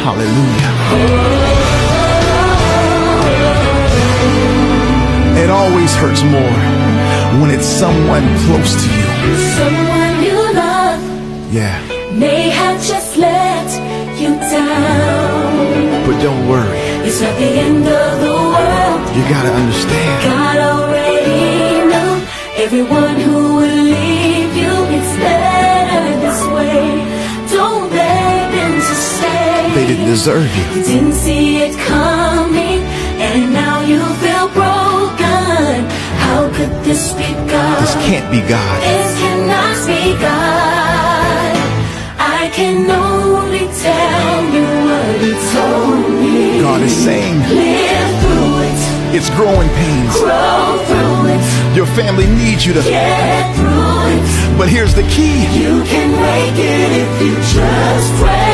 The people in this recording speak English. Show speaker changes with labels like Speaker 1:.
Speaker 1: Hallelujah. It always hurts more when it's someone close to you.
Speaker 2: Someone you love,
Speaker 1: yeah,
Speaker 2: may have just let you down.
Speaker 1: But don't worry,
Speaker 2: it's not the end of the world.
Speaker 1: You gotta understand,
Speaker 2: God already knew everyone who would leave you. It's better this way. Don't let them just say
Speaker 1: they didn't deserve you.
Speaker 2: You didn't see it coming, and now you feel broken. How could this be God?
Speaker 1: This can't be God.
Speaker 2: This cannot be God. I can only tell you what He told me.
Speaker 1: God is saying,
Speaker 2: live through it.
Speaker 1: It's growing pains.
Speaker 2: Grow through it.
Speaker 1: Your family needs you to
Speaker 2: get through it.
Speaker 1: But here's the key.
Speaker 2: You can make it if you just pray.